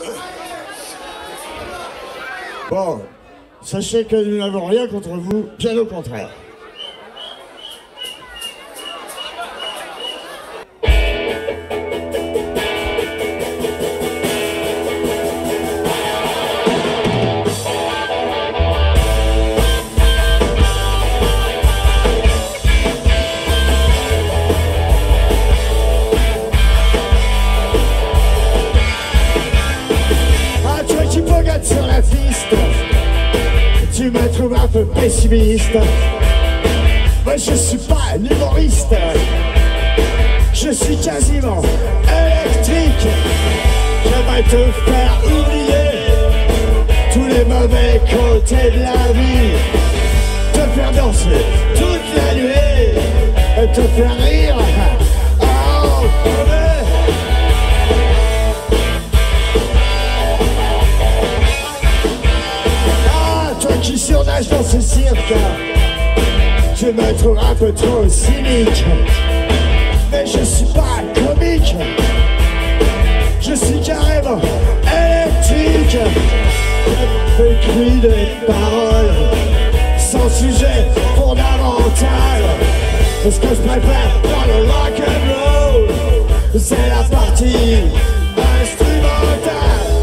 Bon, sachez que nous n'avons rien contre vous, bien au contraire. Sur la piste, tu me trouves un peu pessimiste. Moi je suis pas un humoriste, je suis quasiment électrique. J'aimerais te faire oublier tous les mauvais côtés de la vie, te faire danser toute la nuit et te faire rire. Oh, qui surnage dans ce cirque, tu me trouves un peu trop cynique. Mais je suis pas comique, je suis carrément électrique. J'écris des paroles sans sujet fondamental. Ce que je préfère dans le rock'n'roll, c'est la partie instrumentale.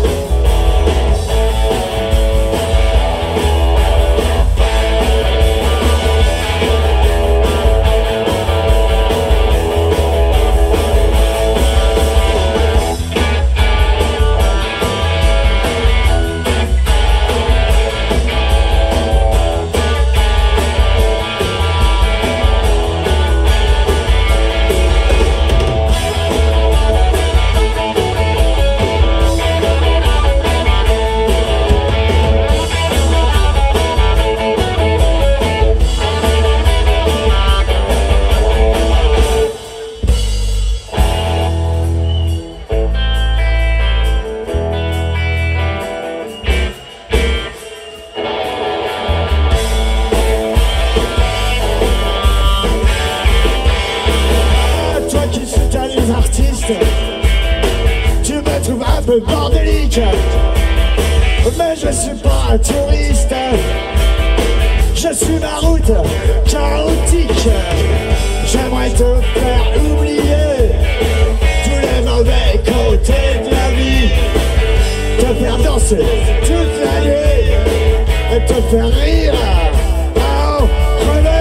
Tu me trouves un peu bordélique, mais je suis pas un touriste. Je suis ma route chaotique. J'aimerais te faire oublier tous les mauvais côtés de la vie, te faire danser toute la nuit et te faire rire. Oh, crever.